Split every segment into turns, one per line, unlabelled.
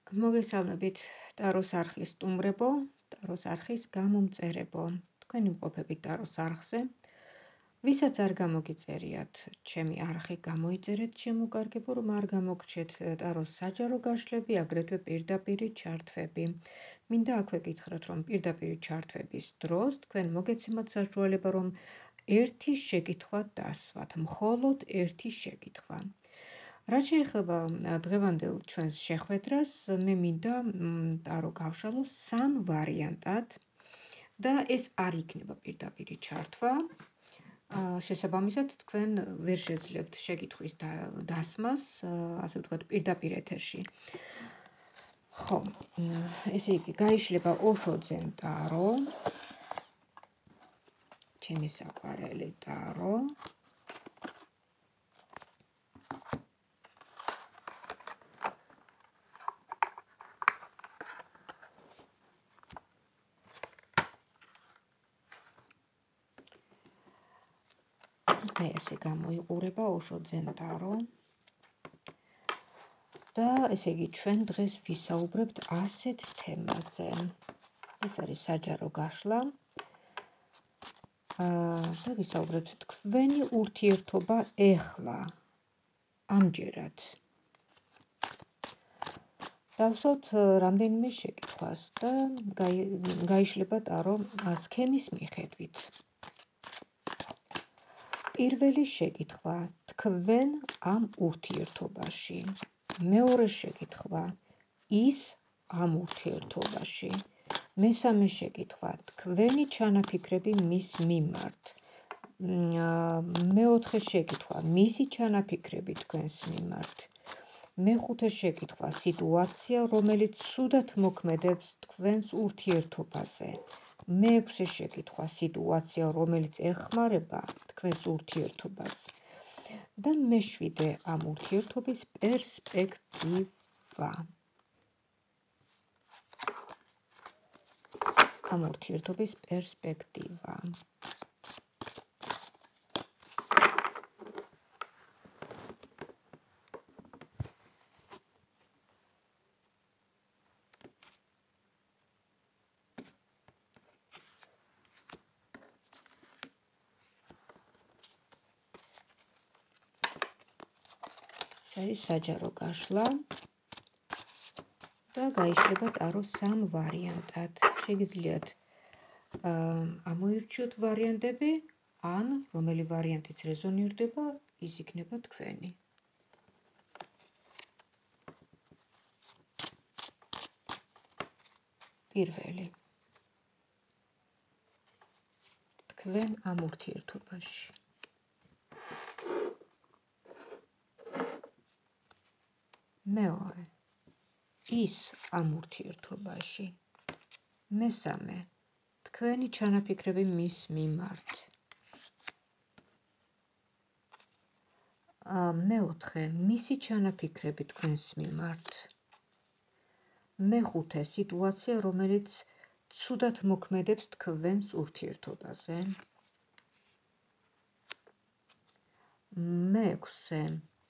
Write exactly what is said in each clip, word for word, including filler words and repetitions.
მოგესალმებით ტაროს არხის სტუმრებო, ტაროს არხის გამომწერებო. თქვენი მყოფებით ტაროს არხზე. ვისაც არ გამოგიწერიათ ჩემი არხი, გამოიწერეთ შემოკარგებო, რომ არ გამოგრჩეთ ტაროს საჯარო გაშლები, აგრეთვე პირდაპირი ჩართვები. მინდა აქვე გითხრათ, რომ პირდაპირი ჩართვების დროს თქვენ მოგეცემათ საშუალება, რომ ერთი შეკითხვა დასვათ, მხოლოდ ერთი შეკითხვა. რაც შეეხება დღევანდელ ჩვენს შეხვედრას, მე მინდა ტარო გავშალო სამ ვარიანტად და ეს არ იქნება პირდაპირი ჩართვა. შესაბამისად, თქვენ ვერ შეძლებთ შეკითხვის დასმას, ასე ვთქვათ, პირდაპირ ეთერში. ხო, ესე იგი, გაიშლება ოშოძენ ტარო, ჩემი საყვარელი ტარო. ესე გამოიყურება ოშოძენ ტარო და ესე იგი ჩვენ დღეს ვისაუბრებთ ასეთ თემაზე. ეს არის საჯარო გაშლა და ვისაუბრებთ თქვენი ურთიერთობა ეხლა, ამჯერად. დავსვათ რამდენიმე შეკითხვას და გაიშლება ტარო სქემის მიხედვით. პირველი შეკითხვა, თქვენ ამ ურთიერთობაში. მეორე შეკითხვა, ის ამ ურთიერთობაში. მესამე შეკითხვა, თქვენი ჩანაფიქრები მის მიმართ. მეოთხე შეკითხვა, მისი ჩანაფიქრები თქვენს მიმართ. მეხუთე შეკითხვა, სიტუაცია, რომელიც ცუდად მოქმედებს თქვენს ურთიერთობაზე. მეექვსე შეკითხვა, სიტუაცია, რომელიც ეხმარება თქვენს ურთიერთობას. და მეშვიდე, ამ ურთიერთობის პერსპექტივა. ამ ურთიერთობის პერსპექტივა. არის საჯარო გაშლა და გაიშლება ტარო სამ ვარიანტად. შეგიძლიათ ამოირჩიოთ ვარიანტები, ან რომელი ვარიანტიც რეზონირდება, ის იქნება თქვენი. პირველი. თქვენ ამ ურთიერთობაში. მეორე, ის ამ ურთიერთობაში. მესამე, თქვენი ჩანაფიქრები მის მიმართ. მეოთხე, მისი ჩანაფიქრები თქვენს მიმართ. მეხუთე, სიტუაცია, რომელიც ცუდად მოქმედებს თქვენს ურთიერთობაზე. მეექვსე,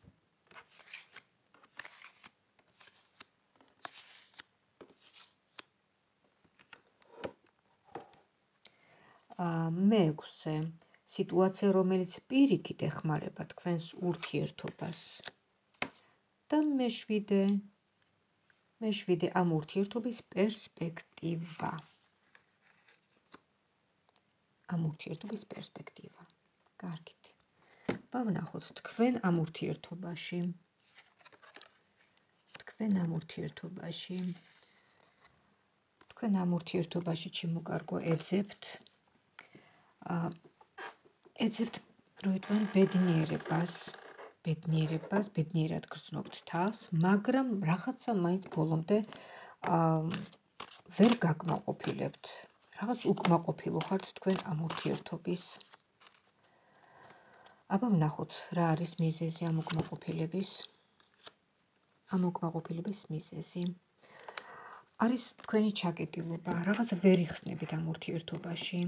მეექვსე სიტუაცია, რომელიც პირიქით ეხმარება თქვენს ურთიერთობას. და მეშვიდე, მეშვიდე ამ ურთიერთობის პერსპექტივა. ამ ურთიერთობის პერსპექტივა. კარგით. ვნახოთ თქვენ ამ ურთიერთობაში. თქვენ ამ ურთიერთობაში. თქვენ ამ ურთიერთობაში ჩემო კარგო ეძებთ ეძებთ როიტყვენ ბედნიერებას, ბედნიერებას, ბედნიერად გრძნობთ თავს, მაგრამ რაღაცა მაინც ბოლომდე ვერ გაკმაყოფილებთ. რაღაც უკმაყოფილო ხართ თქვენ ამ ურთიერთობის. აბა ვნახოთ რა არის მიზეზი ამ უკმაყოფილების. ამ უკმაყოფილების მიზეზი. არის თქვენი ჩაკეტილობა, რაღაც ვერ იხსნებით ამ ურთიერთობაში.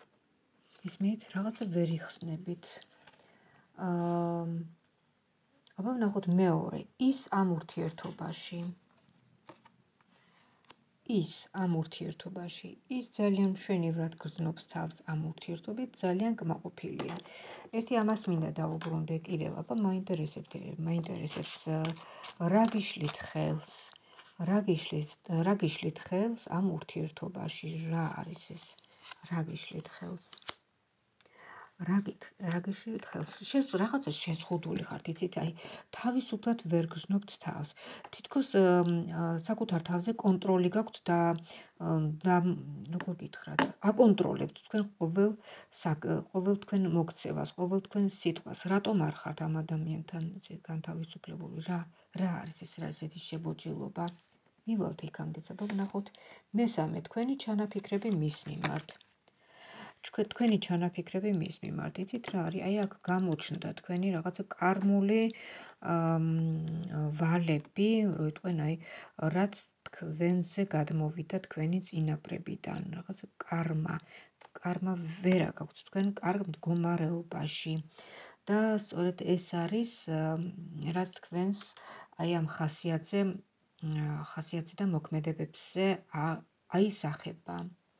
ისმით, რაღაცა ვერ იხსნებით. აა აბა ვნახოთ მეორე, ის ამ ურთიერთობაში. ის ამ ურთიერთობაში, ის ძალიან მშვენივრად გრძნობს თავს ამ ურთიერთობით, ძალიან კმაყოფილია. ერთი ამას მინდა დავუბრუნდე კიდევ, აბა მაინტერესებთ, მაინტერესებს რა გიშლით ხელს, რა გიშლით, რა გიშლით ხელს ამ ურთიერთობაში, რა არის ეს, რა გიშლით ხელს. რა გიშლით ხელს, შეს რაღაცა შეზღუდული ხართ, იცით, აი თავისუფლად ვერ გრძნობთ თავს. თითქოს საკუთარ თავზე კონტროლი გაქვთ და და როგორ გითხრათ, აკონტროლებთ თქვენ ყოველ ყოველ თქვენ მოქცევას, ყოველ თქვენ სიტყვას. რატომ არ ხართ ამ ადამიანთან განთავისუფლებული? რა რა არის ეს, რა ესეთი შებოჭილობა? მივალთ იქამდე, აბა ვნახოთ მესამე, თქვენი ჩანაფიქრები მის მიმართ. თქვენი ჩანაფიქრები მის მიმართ, იცით რა არის? აი აქ გამოჩნდა თქვენი რაღაცა კარმული ვალები, რო იტყვენ, აი რაც თქვენზე გადმოვიდა თქვენი წინაპრებიდან, რაღაცა კარმა, კარმა ვერა გაქვთ თქვენ კარგ მდგომარეობაში. და სწორედ ეს არის, რაც თქვენს აი ამ ხასიათზე, ხასიათზე და მოქმედებებზე აისახება.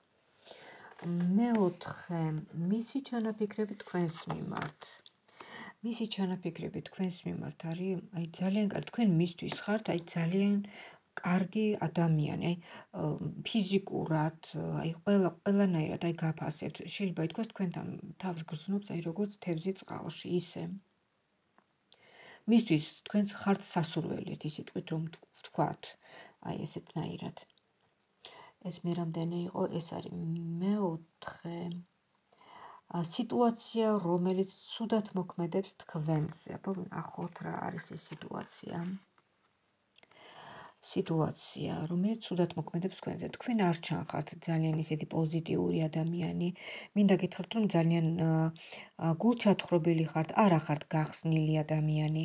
მეოთხე, მისი ჩანაფიქრები თქვენს მიმართ. მისი ჩანაფიქრები თქვენს მიმართ არის, აი ძალიან კარგი, თქვენ მისთვის ხართ, აი ძალიან კარგი ადამიანი, აი ფიზიკურად, აი ყველა ყველანაირად აი გაფასებთ. შეიძლება ითქვას თქვენთან თავს გრძნობს, აი როგორც თევზი წყალში, ისე. მისთვის თქვენს ხართ სასურველი, ერთი სიტყვით რომ ვთქვათ, აი ესეთნაირად. ეს მე რამდენი იყო, ეს არის მეოთხე სიტუაცია, რომელიც ცუდად მოქმედებს თქვენზე. აბა ვნახოთ რა არის ეს სიტუაცია. სიტუაცია, რომელიც ცუდად მოქმედებს თქვენზე. თქვენ არ ჩანხართ ძალიან ისეთი პოზიტიური ადამიანი. მინდა გითხრათ, რომ ძალიან გულჩათხრობილი ხართ, არა ხართ გახსნილი ადამიანი.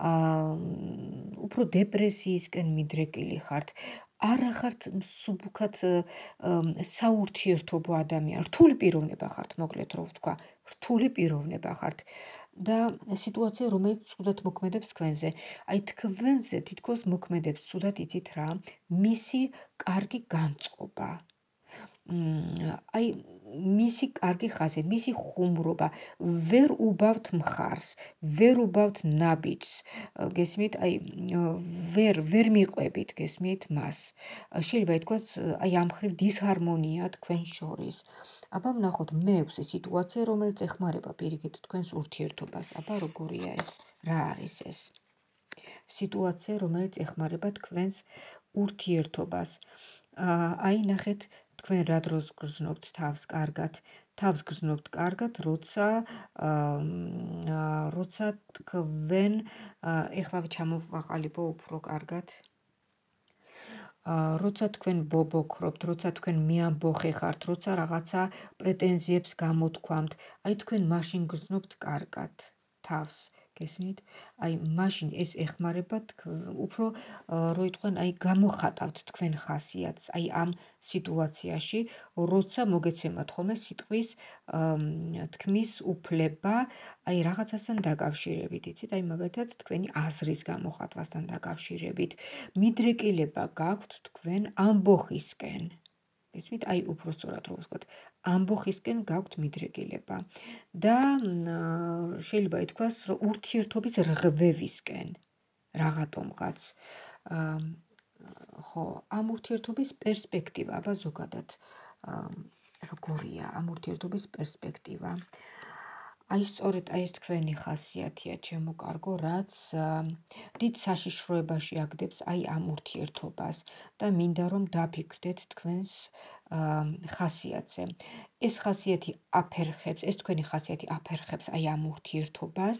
უფრო დეპრესიისკენ მიდრეკილი ხართ. არა ხართ მსუბუქად საურთიერთობო ადამიანი. რთული პიროვნება ხართ, მოკლედ რო ვთქვა. რთული პიროვნება ხართ. და სიტუაცია, რომელიც ცუდად მოქმედებს თქვენზე. აი თქვენზე თითქოს მოქმედებს ცუდად, იცით რა, მისი კარგი განწყობა. აი მისი კარგი ხასიათი, მისი ხუმრობა, ვერ უბავთ მხარს, ვერ უბავთ ნაბიჯს, გესმით, აი ვერ ვერ მიყვებით, გესმით მას. შეიძლება ითქვას, აი ამ მხრივ დისჰარმონია თქვენ შორის. აბა ვნახოთ მეექვსე სიტუაცია, რომელიც ეხმარება პირიქით თქვენს ურთიერთობას. აბა როგორია ეს? რა არის ეს? სიტუაცია, რომელიც ეხმარება თქვენს ურთიერთობას. აი ნახეთ, თქვენ რა დროს გრძნობთ თავს კარგად? თავს გრძნობთ კარგად, როცა როცა თქვენ ეხლა ჩამოვაყალიბო უფრო კარგად. როცა თქვენ ბობოქრობთ, როცა თქვენ მეამბოხე ხართ, როცა რაღაცა პრეტენზიებს გამოთქვამთ, აი თქვენ მაშინ გრძნობთ კარგად თავს. გესმით? აი მაშინ ეს ეხმარება უფრო რო იტყვენ, აი გამოხატავთ თქვენ ხასიათს, აი ამ სიტუაციაში, როცა მოგეცემათ ხოლმე სიტყვის თქმის უფლება, აი რაღაცასთან დაკავშირებით, იცით, აი მაგალითად თქვენი აზრის გამოხატვასთან დაკავშირებით, მიდრეკილება გაქვთ თქვენ ამბოხისკენ. გესმით, აი უფრო სწორად რო ვთქვათ, ამბოხისკენ გაქვთ მიდრეკილება და შეიძლება ითქვას, რომ ურთიერთობის რღვევისკენ რაღაცომღაც. ხო, ამ ურთიერთობის პერსპექტივა, აბა ზოგადად როგორია ამ ურთიერთობის პერსპექტივა. აი სწორედ აი ეს თქვენი ხასიათია, ჩემო კარგო, რაც დიდ საშიშროებაში აგდებს აი ამ ურთიერთობას და მინდა რომ დაფიქრდეთ თქვენს ხასიათზე. ეს ხასიათი აფერხებს, ეს თქვენი ხასიათი აფერხებს აი ამ ურთიერთობას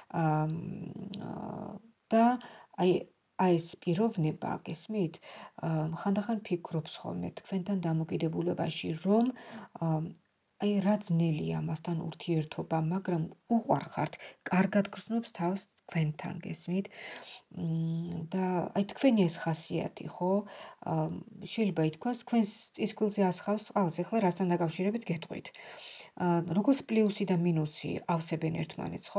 და აი აი ეს პიროვნება, გესმით? ხანდახან ფიქრობს ხოლმე თქვენთან დამოკიდებულებაში, რომ აი რა ძნელია ამასთან ურთიერთობა, მაგრამ უყვარხართ, კარგად გრძნობს თავს თქვენთან, გესმით? და აი თქვენი ეს ხასიათი, ხო? შეიძლება ითქვას, თქვენს წისქვილზე ასხავს წყალს, ეხლა რასთან დაკავშირებით გეტყვით. როგორც პლუსი და მინუსი ავსებენ ერთმანეთს, ხო?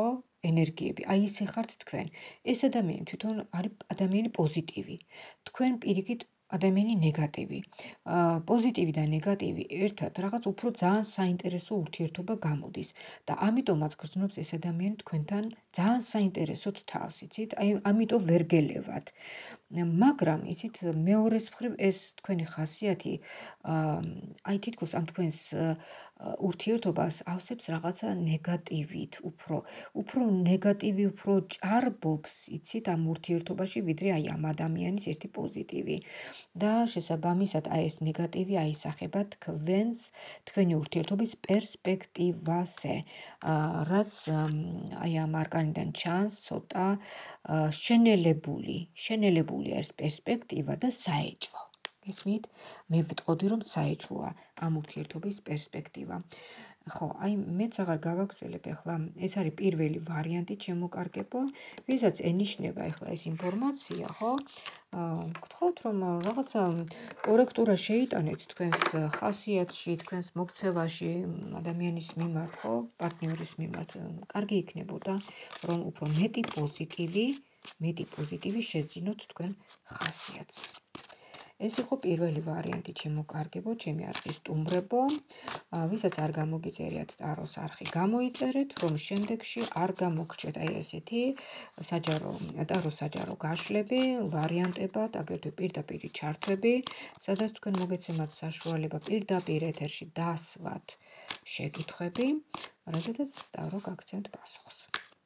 ენერგიები. აი ესე ხართ თქვენ. ეს ადამიანი თვითონ არის ადამიანი პოზიტივი. თქვენ პირიქით ადამიანი ნეგატივი. აა პოზიტივი და ნეგატივი ერთად რაღაც უფრო ძალიან საინტერესო ურთიერთობა გამოდის და ამიტომაც გრძნობს ეს ადამიანი თქვენთან ძალიან საინტერესოდ თავს, იცით? აი ამიტომ ვერ გელევათ. მაგრამ იცით მეორეს მხრივ ეს თქვენი ხასიათი აი თითქოს ამ თქვენს ურთიერთობას ავსებს რაღაცა ნეგატივით, უფრო უფრო ნეგატივი უფრო ჭარბობს, იცით, ამ ურთიერთობაში, ვიდრე აი ამ ადამიანის ერთი პოზიტივი. და შესაბამისად აი ეს ნეგატივი აისახება თქვენს თქვენი ურთიერთობის პერსპექტივაზე, რაც აი ამ არკანიდან ჩანს ცოტა შენელებული, შენელებული არის პერსპექტივა და საეჭვო. გესმით? მე ვიტყოდი რომ საეჭვოა ამ ურთიერთობის პერსპექტივა. ხო, აი მეც აღარ გავაგრძელებ ახლა, ეს არის პირველი ვარიანტი ჩემო კარგებო, ვისაც ენიშნება ახლა ეს ინფორმაცია, ხო? გთხოვთ რომ რაღაცა კორექტურა შეიტანეთ თქვენს ხასიათში, თქვენს მოქცევაში ადამიანის მიმართ, ხო? პარტნიორის მიმართ. კარგი იქნებოდა რომ უფრო მეტი პოზიტივი, მეტი პოზიტივი შეძინოთ თქვენ ხასიათს. ეს იყო პირველი ვარიანტი ჩემო კარგებო, ჩემი არხის სტუმრებო, ვისაც არ გამოგიწერიათ ტაროს არხი, გამოიწერეთ, რომ შემდეგში არ გამოგრჩეთ აი ესეთი საჯარო ტაროს საჯარო გაშლები, ვარიანტებად, აგრეთვე პირდაპირი ჩართვები, სადაც თქვენ მოგეცემათ საშუალება პირდაპირ ეთერში დასვათ შეკითხვები, რადგანაც ტარო გაგცემთ პასუხს.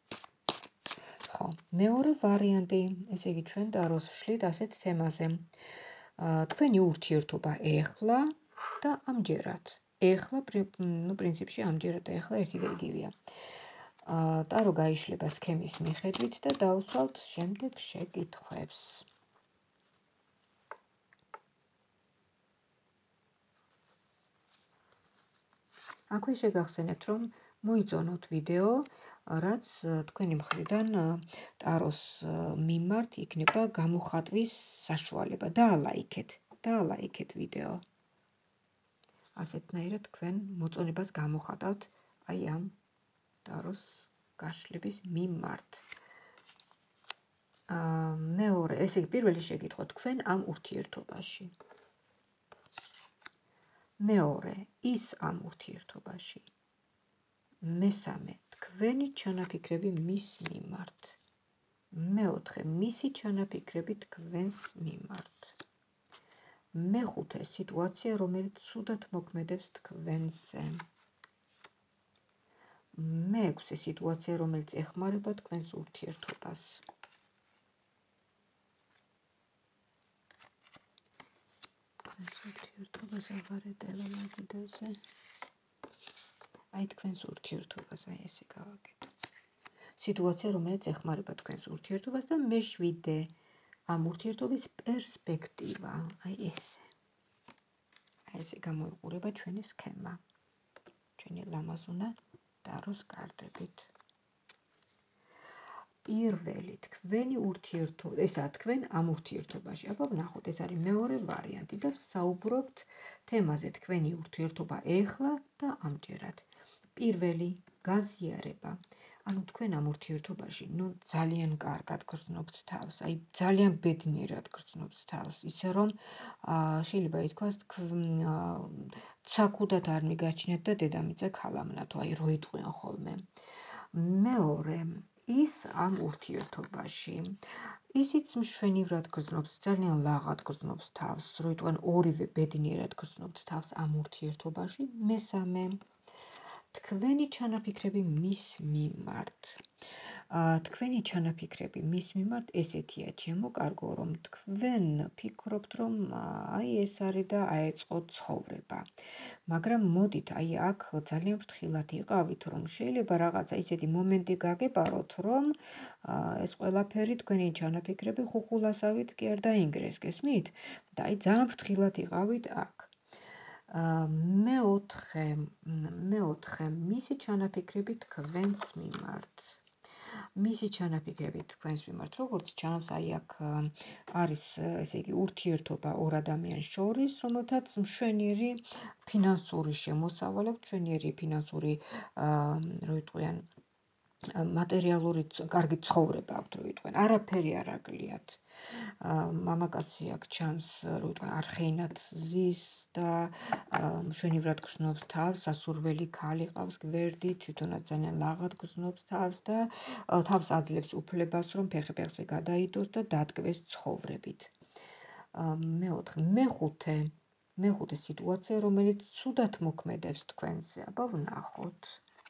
ხო, მეორე ვარიანტი, ესე იგი ჩვენ ტაროს ვშლით ასეთ თემაზე. თქვენი ურთიერთობა ეხლა და ამჯერად. ეხლა, ნუ პრინციპში ამჯერად და ეხლა ერთი და იგივეა. ტარო გაიშლება სქემის მიხედვით და დავუსვალთ შემდეგ შეკითხვებს. აქვე შეგახსენებთ, რომ მოიწონოთ ვიდეო, რაც თქვენი მხრიდან ტაროს მიმართ იქნება გამოხატვის საშუალება. დაალაიქეთ, დაალაიქეთ ვიდეო. ასეთნაირად თქვენ მოწონებას გამოხატავთ აი ამ ტაროს გაშლების მიმართ. მეორე, ესე იგი პირველი შეკითხვა თქვენ ამ ურთიერთობაში. მეორე, ის ამ ურთიერთობაში. მესამე, თქვენი ჩანაფიქრები მის მიმართ. მეოთხე, მისი ჩანაფიქრები თქვენს მიმართ. მეხუთე, სიტუაცია, რომელიც ცუდად მოქმედებს თქვენზე. მეექვსე, სიტუაცია, რომელიც ეხმარება თქვენს ურთიერთობას. ურთიერთობას აღარეთელა მაგიდაზე. აი თქვენს ურთიერთობას, აი ესე გავაკეთო. სიტუაცია, რომელიც ეხმარება თქვენს ურთიერთობას და მეშვიდე, ამ ურთიერთობის პერსპექტივა, აი ესე. აი ესე გამოიყურება ჩვენი სქემა. ჩვენი ლამაზუნა ტაროს კარტებით. პირველი, თქვენი ურთიერთობა, ესაა თქვენ ამ ურთიერთობაში. აბა ვნახოთ, ეს არის მეორე ვარიანტი და საუბრობთ თემაზე თქვენი ურთიერთობა ეხლა და ამჯერად. პირველი, გაზიარება. ანუ თქვენ ამ ურთიერთობაში, ნუ ძალიან კარგად გრძნობთ თავს, აი ძალიან ბედნიერად გრძნობთ თავს, ისე რომ შეიძლება ითქვას ცაკუდად არ მიგაჩნიათ და დედამიწა ქალამნათო, აი რო იტყვიან ხოლმე. მეორე, ის ამ ურთიერთობაში, ისიც მშვენივრად გრძნობს, ძალიან ლაღად გრძნობს თავს, რო იტყვიან ორივე ბედნიერად გრძნობთ თავს ამ ურთიერთობაში. მესამე, თქვენი ჩანაფიქრები მის მიმართ. თქვენი ჩანაფიქრები მის მიმართ ესეთია, ჩემო კარგო, რომ თქვენ ფიქრობთ, რომ აი ეს არის და აეწყო ცხოვრება. მაგრამ მოდით, აი აქ ძალიან ფრთხილად იყავით, რომ შეიძლება რაღაცა ისეთი მომენტი გაგეპაროთ, რომ ეს ყველაფერი თქვენი ჩანაფიქრები ხუხულასავით კი არ დაინგრეს, გესმით? და აი ძალიან ფრთხილად იყავით აქ. მეოთხე, მეოთხე, მისი ჩანაფიქრები თქვენს მიმართ. მისი ჩანაფიქრები თქვენს მიმართ, როგორც ჩანს, აი აქ არის, ესე იგი, ურთიერთობა ორ ადამიანს შორის, რომელთაც მშვენიერი ფინანსური შემოსავალი, მშვენიერი ფინანსური, რო იტყვიან, მატერიალური კარგი ცხოვრება აქვთ, რო ვიტყვენ, არაფერი არ აგლიათ. მამაკაცი აქ ჩანს, რო ვიტყვენ, არხეინად ზის და მშვენივრად გრძნობს თავს, სასურველი ქალი ყავს გვერდით, თვითონაც ძალიან ლაღად გრძნობს თავს და თავს აძლევს უფლებას, რომ ფეხი-ფეხზე გადაიდოს და დატკბეს ცხოვრებით. მეოთხე, მეხუთე, მეხუთე სიტუაცია, რომელიც ცუდად მოქმედებს თქვენზე. აბა ვნახოთ.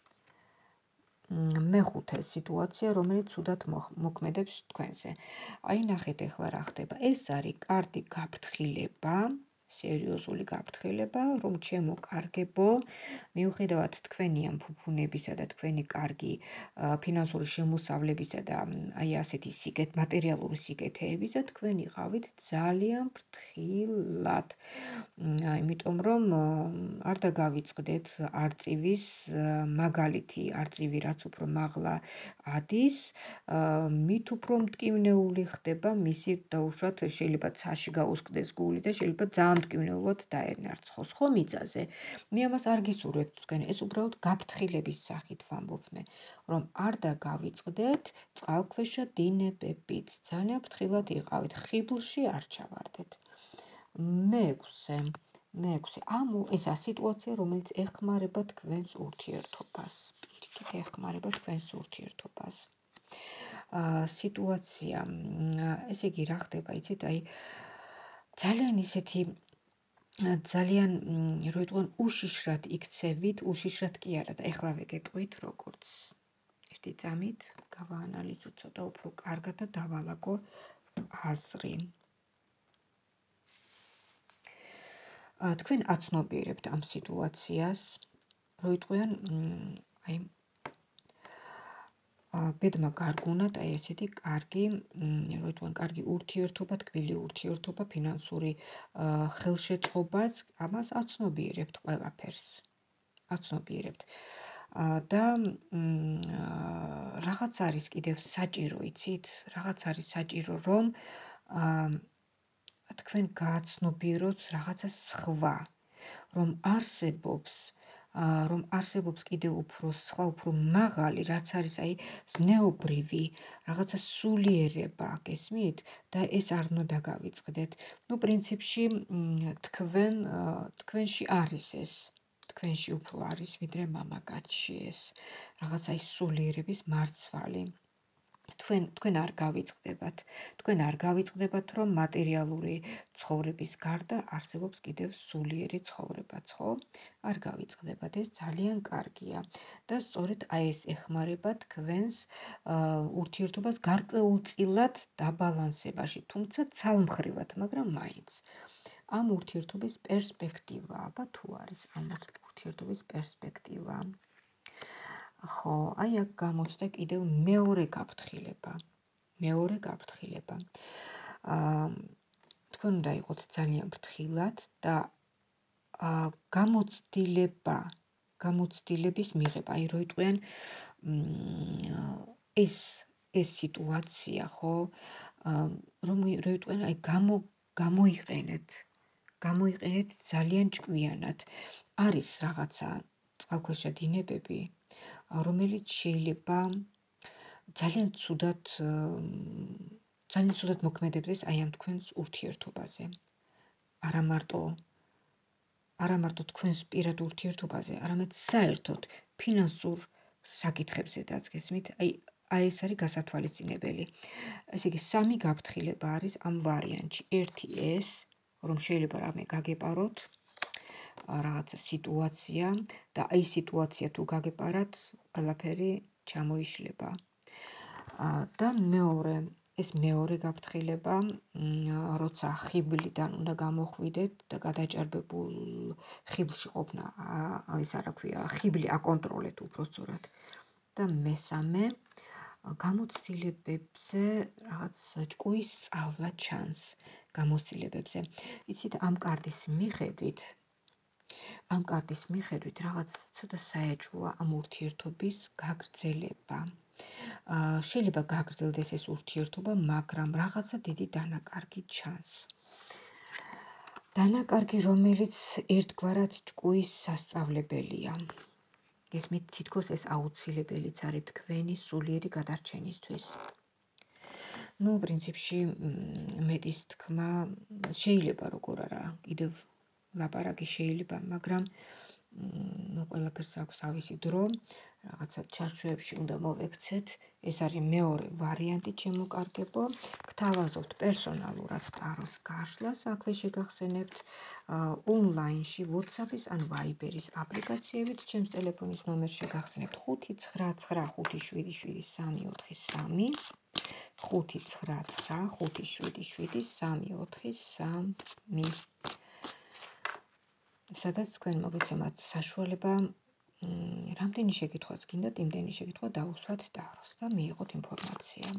მეხუთე სიტუაცია, რომელიც ცუდად მოქმედებს თქვენზე. აი ნახეთ ახლა რა ხდება. ეს არის კარგი გაფრთხილება, სერიოზული გაფრთხილება, რომ ჩემო კარგებო, მიუხედავად თქვენი ამ ფუფუნებისა და თქვენი კარგი ფინანსური შემოსავლებისა და აი ასეთი სიკეთ მატერიალური სიკეთეებისა, თქვენ იყავით ძალიან ფრთხილად. იმიტომ რომ არ დაგავიწყდეთ არწივის მაგალითი, არწივი რაც უფრო მაღლა ადის, მით უფრო მტკივნეული ხდება მისი დაუშვათ შეიძლება ცაში გაუსკდეს გული და შეიძლება ძალიან მტკივნეულად დაენარცხოს ხო მიწაზე. მე ამას არ გისურვებთ თქვენ, ეს უბრალოდ გაფრთხილების სახით ვამბობ მე, რომ არ დაგავიწყდეთ წყალქვეშა დინებებით, ძალიან ფრთხილად იყავით, ხიბლში არ ჩავარდეთ. მეექვსე, მეექვსე, ამ ესა სიტუაცია, რომელიც ეხმარება თქვენს ურთიერთობას, პირიქით ეხმარება თქვენს ურთიერთობას. სიტუაცია, ესე იგი რა ხდება, იცით, აი ძალიან ისეთი ძალიან რო ვიტყვენ უშიშრად იქცევით, უშიშრად კი არა და ეხლა ვეგეტყვით როგორც ერთი წამით გავაანალიზოთ ცოტა უფრო კარგად და დავალაგო აზრი. თქვენ აცნობიერებთ ამ სიტუაციას, რო ვიტყვიან აი ბედმა გარგუნათ აი ესეთი კარგი, რო ვიტყვიან კარგი ურთიერთობა, თბილი ურთიერთობა, ფინანსური ხელშეწყობაც, ამას აცნობიერებთ ყველაფერს. აცნობიერებთ. და რაღაც არის კიდევ საჭირო, იცით? რაღაც არის საჭირო, რომ თქვენ გააცნობიეროთ რაღაცა სხვა, რომ არსებობს რომ არსებობს კიდევ უფრო სხვა, უფრო მაღალი, რაც არის აი ზნეობრივი, რაღაცა სულიერება, გესმით? და ეს არ უნდა დაგავიწყდეთ. ნუ პრინციპში თქვენ თქვენში არის ეს, თქვენში უფრო არის, ვიდრე მამაკაცში ეს, რაღაცა ის სულიერების მარცვალი. თქვენ თქვენ არ გავიწყდებათ, თქვენ არ გავიწყდებათ, რომ მატერიალური ცხოვრების გარდა არსებობს კიდევ სულიერი ცხოვრებაც, ხო? არ გავიწყდებათ, ეს ძალიან კარგია და სწორედ აი ეს ეხმარება თქვენს ურთიერთობას გარკვეულწილად დაბალანსებაში, თუმცა ცალმხრივად, მაგრამ მაინც. ამ ურთიერთობის პერსპექტივა, აბა თუ არის ამ ურთიერთობის პერსპექტივა. ხო, აი აქ გამოჩნდა კიდევ მეორე გაფრთხილება. მეორე გაფრთხილება. თქვენ უნდა იყოთ ძალიან ფრთხილად და გამოცდილება, გამოცდილების მიღება, აი რო ვიტყვიან ეს ეს სიტუაცია, ხო, რომ რო ვიტყვიან აი გამო გამოიყენეთ, გამოიყენეთ ძალიან ჭკვიანად. არის რაღაცა წყალქვეშა დინებები, რომელიც შეიძლება ძალიან ცუდად ძალიან ცუდად მოქმედებდეს აი ამ თქვენს ურთიერთობაზე. არა მარტო არა მარტო თქვენს პირად ურთიერთობაზე, არამედ საერთოდ ფინანსურ საკითხებზედაც, გესმით? აი აი ეს არის გასათვალისწინებელი. ესე იგი სამი გაფრთხილება არის ამ ვარიანტში. ერთი ეს, რომ შეიძლება რამე გაგეპაროთ, რაღაცა სიტუაცია და აი სიტუაცია თუ გაგეპარათ, ყველაფერი ჩამოიშლება. და მეორე, ეს მეორე გაფრთხილება, როცა ხიბლიდან უნდა გამოხვიდეთ და გადაჭარბებულ ხიბლში ყოფნა, ის არა ქვია, ხიბლი აკონტროლეთ უბრალოდ. და მესამე, გამოცდილებებზე რაღაც ჭკუის სწავლა ჩანს გამოცდილებებზე. იცით, ამ კარტის მიხედვით, ამ კარტის მიხედვით რაღაც ცოტა საეჭვოა ამ ურთიერთობის გაგრძელება. შეიძლება გაგრძელდეს ეს ურთიერთობა, მაგრამ რაღაცა დიდი დანაკარგი ჩანს. დანაკარგი, რომელიც ერთგვარად ჭკუის სასწავლებელია. გესმით, თითქოს ეს აუცილებელიც არის თქვენი სულიერი გადარჩენისთვის. ნუ პრინციპში მეტის თქმა შეიძლება როგორ არა, კიდევ ლაპარაკი შეიძლება, მაგრამ ნუ ყველაფერს აქვს თავისი დრო, რაღაცა ჩარჩოებში უნდა მოვექცეთ. ეს არის მეორე ვარიანტი, ჩემოკარგებო. გთავაზობთ პერსონალურად ტაროს გაშლას, აქვე შეგახსენებთ ონლაინში WhatsApp-ის ან Viber-ის აპლიკაციებით, ჩემს ტელეფონის ნომერს შეგახსენებთ ხუთი ცხრა ცხრა ხუთი შვიდი შვიდი სამი ოთხი სამი, ხუთი ცხრა ცხრა ხუთი შვიდი შვიდი სამი ოთხი სამი. სადაც თქვენ მოგეცემათ საშუალება რამდენი შეკითხვაც გინდათ, იმდენი შეკითხვა დაუსვათ ტაროს და მიიღოთ ინფორმაცია.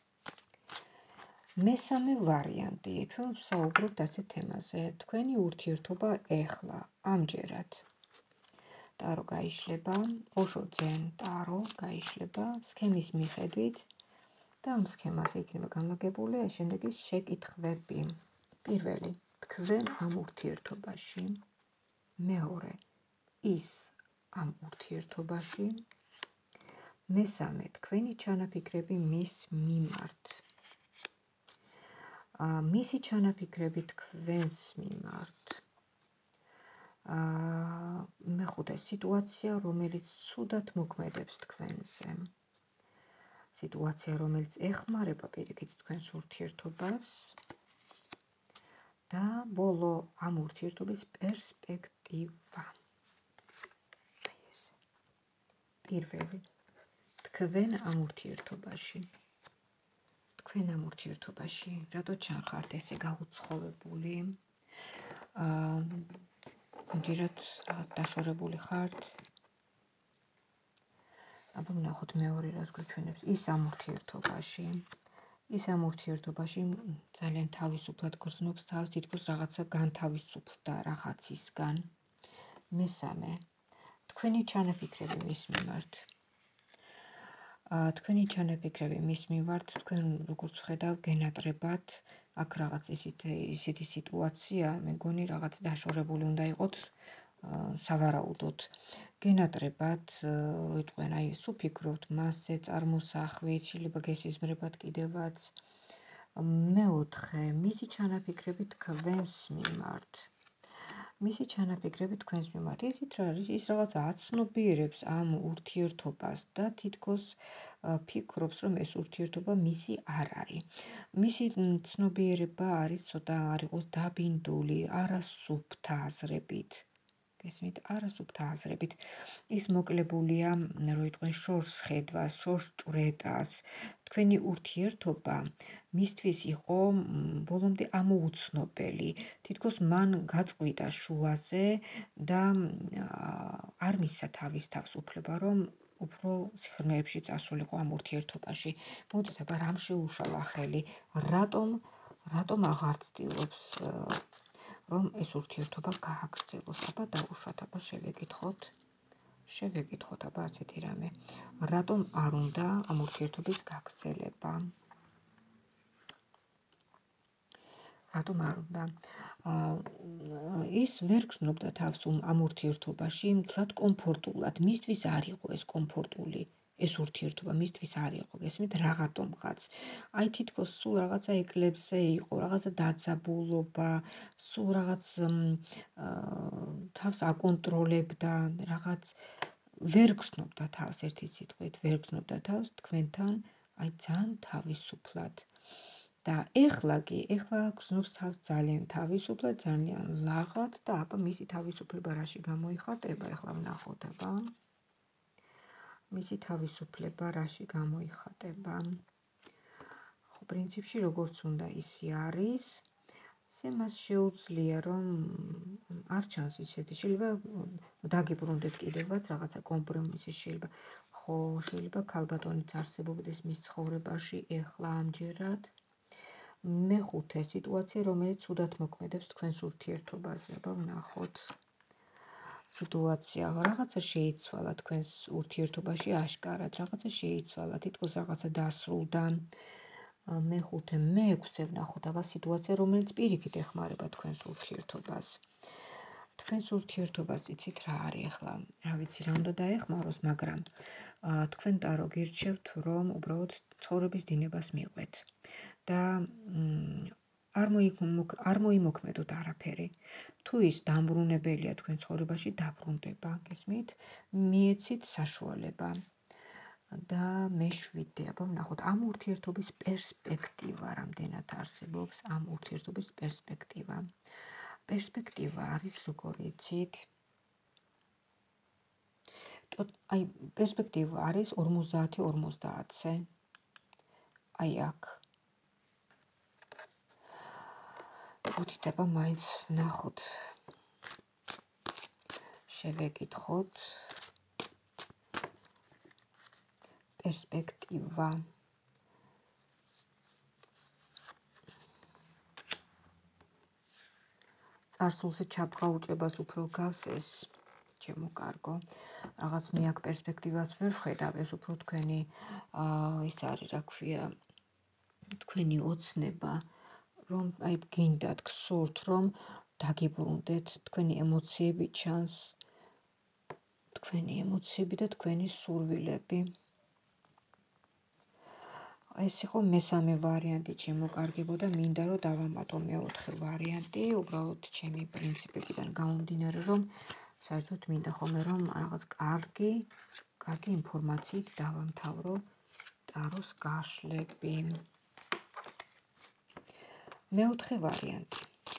მესამე ვარიანტი, ჩვენ ვსაუბრობთ ასე თემაზე, თქვენი ურთიერთობა ეხლა, ამჯერად. ტარო გაიშლება, ოშო ძენ ტარო გაიშლება სქემის მიხედვით და ამ სქემაზე იქნება განლაგებული შემდეგი შეკითხვები. პირველი, თქვენ ამ ურთიერთობაში. მეორე, ის ამ ურთიერთობაში. მესამე, თქვენი ჩანაფიქრები მის მიმართ. მისი ჩანაფიქრები თქვენს მიმართ. მეხუთე, სიტუაცია, რომელიც ცუდად მოქმედებს თქვენზე. სიტუაცია, რომელიც ეხმარება პირიქით თქვენს ურთიერთობას. და ბოლო, ამ ურთიერთობის პერსპექტივა. პირველი, თქვენ ამ ურთიერთობაში. თქვენ ამ ურთიერთობაში, რატო ჩანხართ ესე გაუცხოვებული? ამჯერად რაღაც დაშორებული ხართ? აბა ვნახოთ მეორე რას გვიჩვენებს. ის ამ ურთიერთობაში. ის ამ ურთიერთობაში ძალიან თავისუფლად გრძნობს თავს, თითქოს რაღაცა განთავისუფლდა რაღაცისგან. მესამე, თქვენი ჩანაფიქრები მის მიმართ. თქვენი ჩანაფიქრები მის მიმართ, თქვენ როგორც ვხედავ, გენატრებათ, აქ რაღაც ისეთი სიტუაცია, მე მგონი რაღაც დაშორებული უნდა იყოთ, სავარაუდოდ. გენატრებათ, რო იტყვენ, აი, სუფიქრობთ მასზე, წარმოსახვით, შეიძლება გესიზმრებათ კიდევაც. მეოთხე, მისი ჩანაფიქრები თქვენს მიმართ. მისი ჩანაფიქრები თქვენს მიმართ. იცით რა არის? ის რაღაცა აცნობიერებს ამ ურთიერთობას და თითქოს ფიქრობს, რომ ეს ურთიერთობა მისი არ არის. მისი ცნობიერება არის ცოტა არ იყოს დაბინდული, არასუფთა აზრებით. გესმით, არასუფთა აზრებით. ის მოკლებულია, რო იტყვენ, შორს ხედვას, შორს ჭვრეტას. თქვენი ურთიერთობა მისთვის იყო ბოლომდე ამოუცნობელი. თითქოს მან გაწყვიტა შუაზე და არ მისცა თავის თავს უფლება, რომ უფრო სიღრმეებში წასულიყო ამ ურთიერთობაში. მოდით, აბა რამ შეუშალა ხელი? რატომ, რატომ აღარ ცდილობს, რომ ეს ურთიერთობა გააგრძელოს? აბა დაუშვათ, აბა შევეკითხოთ. შევეკითხოთ, აბა ასეთი რამე. რატომ არ უნდა ამ ურთიერთობის გაგრძელება? რატომ არ უნდა? ის ვერ გრძნობდა თავს ამ ურთიერთობაში მთლად კომფორტულად. მისთვის არ იყო ეს კომფორტული, ეს ურთიერთობა მისთვის არ იყო, გესმით, რაღაცომღაც. აი თითქოს სულ რაღაცა ეკლებზე იყო, რაღაცა დაძაბულობა, სულ რაღაც თავს აკონტროლებდა, რაღაც ვერ გრძნობდა თავს, ერთი სიტყვით, ვერ გრძნობდა თავს თქვენთან, აი ძალიან თავისუფლად. და ეხლა კი, ეხლა გრძნობს თავს ძალიან თავისუფლად, ძალიან ლაღად და აბა მისი თავისუფლება რაში გამოიხატება? ეხლა ვნახოთ, აბა. მისი თავისუფლება რაში გამოიხატება? ხო, პრინციპში როგორც უნდა ისი არის, ისე მას შეუძლია, რომ არ ჩანს ისეთი, შეიძლება დაგიბრუნდეთ კიდევაც რაღაცა კომპრომისი შეიძლება. ხო, შეიძლება ქალბატონიც არსებობდეს მის ცხოვრებაში ეხლა ამჯერად. მეხუთე, სიტუაცია, რომელიც ცუდად მოქმედებს თქვენს ურთიერთობაზე. აბა ვნახოთ. სიტუაცია, რაღაცა შეიცვალა თქვენს ურთიერთობაში აშკარად, რაღაცა შეიცვალა, თითქოს რაღაცა დასრულდა. მეხუთე, მეექვსე ვნახოთ, აბა სიტუაცია, რომელიც პირიქით ეხმარება თქვენს ურთიერთობას. თქვენს ურთიერთობას იცით რა არის ახლა, რა ვიცი რა უნდა დაეხმაროს, მაგრამ თქვენ ტარო გირჩევთ, რომ უბრალოდ ცხოვრების დინებას მიყვეთ და არ არ მოიმოქმედოთ არაფერი. თუ ის დამბრუნებელია თქვენ ცხოვრებაში, დაბრუნდება, გესმით? მიეცით საშუალება. და მეშვიდე, აბა ვნახოთ, ამ ურთიერთობის პერსპექტივა რამდენად არსებობს, ამ ურთიერთობის პერსპექტივა. პერსპექტივა არის, როგორ იცით, აი, პერსპექტივა არის ორმოცდაათი ორმოცდაათზე. აი აქ. ვთქვით, აბა მაინც ვნახოთ. შევეკითხოთ. პერსპექტივა. წარსულზე ჩაფხა უჭებას უფრო გავს ეს, ჩემო კარგო. რაღაც მე აქ პერსპექტივას ვერ ვხედავ, ეს უფრო თქვენი ის არის, რა ქვია, თქვენი ოცნება, რომ აი გინდათ, გსურთ, რომ დაგიბრუნდეთ, თქვენი ემოციები ჩანს, თქვენი ემოციები და თქვენი სურვილები. ეს იყო მესამე ვარიანტი, შემოკარგებო და მინდა რომ დავამატო მეოთხე ვარიანტი, უბრალოდ ჩემი პრინციპებიდან გამომდინარე, რომ საერთოდ მინდა ხოლმე რომ რაღაც კარგი, კარგი ინფორმაციით დავამთავრო ტაროს გაშლები. მეოთხე ვარიანტი.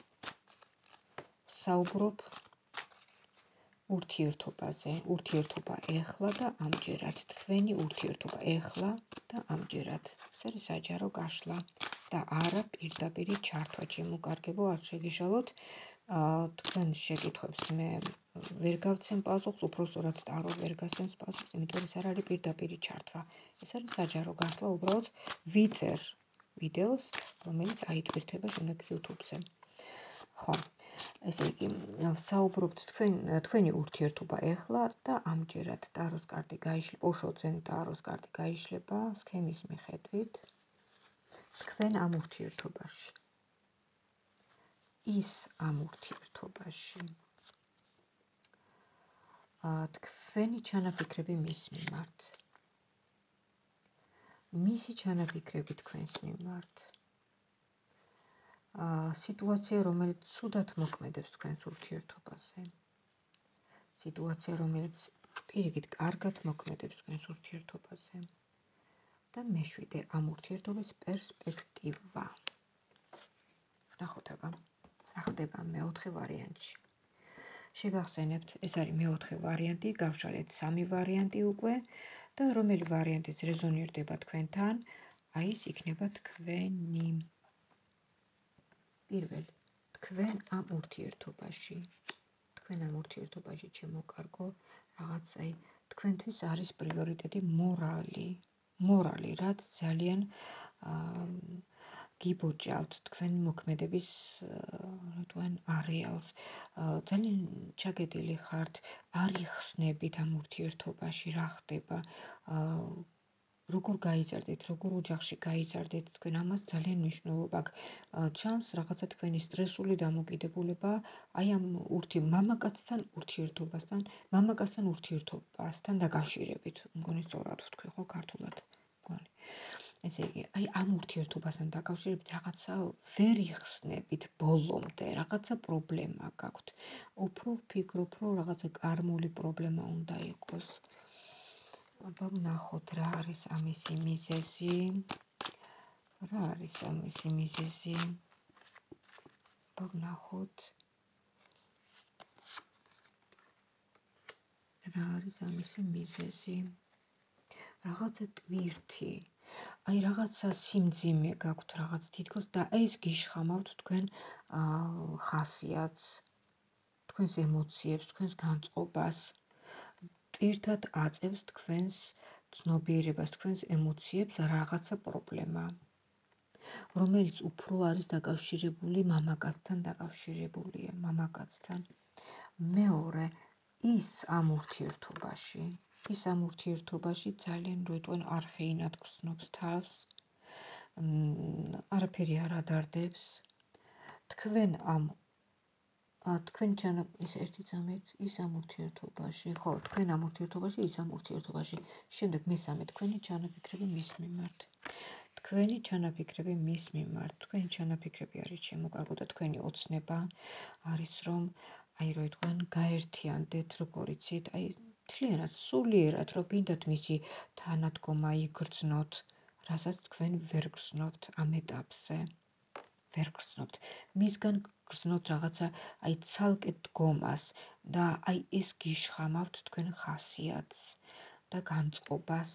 საუბრობ ურთიერთობაზე, ურთიერთობა ეხლა და ამჯერად, თქვენი ურთიერთობა ეხლა და ამჯერად. ეს არის საჯარო გაშლა და არა პირდაპირი ჩართვა, შემოკარგებო, არ შეგიშალოთ. თქვენ შეკითხვებს მე ვერ გავცემ პასუხს, უბრალოდ ტარო ვერ გასცემს პასუხს, იმიტომ ეს არ არის პირდაპირი ჩართვა. ეს არის საჯარო გაშლა, უბრალოდ ვიწერ ვიდეოს, რომელიც აიტვირთება შემდეგ YouTube-ზე. ხო, ესე იგი, საუბრობთ თქვენ თქვენი ურთიერთობა ეხლა და ამჯერად. ტაროს კარტი გაიშლება, ოშოძენ ტაროს კარტი გაიშლება სქემის მიხედვით. თქვენ ამ ურთიერთობაში. ის ამ ურთიერთობაში. თქვენი ჩანაფიქრები მის მიმართ. მისი ჩანაფიქრები თქვენს მიმართ. სიტუაცია, რომელიც ცუდად მოქმედებს თქვენს ურთიერთობაზე. სიტუაცია, რომელიც პირიქით კარგად მოქმედებს თქვენს ურთიერთობაზე. და მეშვიდე, ამ ურთიერთობის პერსპექტივა. ნახოთ აბა, რა ხდება მეოთხე ვარიანტში. შეგახსენებთ, ეს არის მეოთხე ვარიანტი, გავშალეთ სამი ვარიანტი უკვე და რომელი ვარიანტიც რეზონირდება თქვენთან, აი ეს იქნება თქვენი. პირველი, თქვენ ამ ურთიერთობაში. თქვენ ამ ურთიერთობაში, ჩემო კარგო, რაღაც აი თქვენთვის არის პრიორიტეტი მორალი. მორალი, რაც ძალიან გიბოჭავთ თქვენ მოქმედების თქვენ არეალს. ძალიან ჩაგედილი ხართ, არ იხსნებით ამ ურთიერთობაში რა ხდება. როგორ გაიზარდეთ, როგორ ოჯახში გაიზარდეთ, თქვენ ამას ძალიან მნიშვნელობა აქვს. ჩანს რაღაცა თქვენი სტრესული დამოკიდებულება, აი ამ ურთი მამაკაცთან ურთიერთობასთან, მამაკაცთან ურთიერთობასთან დაკავშირებით. მგონი სწორად ვთქვი ხო ქართულად? მგონი. ესე იგი, აი ამ ურთიერთობასთან დაკავშირებით რაღაცა ვერ იხსნებით ბოლომდე, რაღაცა პრობლემა გაქვთ. უფრო ვფიქრობ, რომ რაღაცა კარმული პრობლემა უნდა იყოს. აბა ვნახოთ რა არის ამისი მიზეზი. რა არის ამისი მიზეზი? აბა ვნახოთ. რა არის ამისი მიზეზი? რაღაცა ტვირთი. აი რაღაცა სიმძიმე გაქვთ, რაღაც თითქოს და ეს გიშხამავთ თქვენ ხასიათს, თქვენს ემოციებს, თქვენს განწყობას. ტვირთად აწევს თქვენს ცნობიერებას, თქვენს ემოციებს რაღაცა პრობლემა, რომელიც უფრო არის დაკავშირებული მამაკაცთან დაკავშირებულია, მამაკაცთან. მეორე, ის ამ ურთიერთობაში, ის ამ ურთიერთობაში ძალიან რეტყვენ არხეინად გრძნობს თავს, არაფერი არ ადარდებს. თქვენ ამ თქვენი ჩანა ის ერთი წამით ის ამ ურთიერთობაში, ხო, თქვენ ამ ურთიერთობაში, ის ამ ურთიერთობაში. შემდეგ მესამე თქვენი ჩანაფიქრები მის მიმართ. თქვენი ჩანაფიქრები მის მიმართ. თქვენი ჩანაფიქრები არის შემოკარგო და თქვენი ოცნება არის რომ აი რო თქვენ გაერთიანდეთ, როგორ იცით, აი მთლიანად სულიერად რო გინდათ მისი თანადგომა იგრძნოთ, რასაც თქვენ ვერ გრძნობთ ამ ეტაპზე. ვერ გრძნობთ. მისგან გრძნობთ რაღაცა აი ცალკე დგომას და აი ეს გიშხამავთ თქვენ ხასიათს და განწყობას.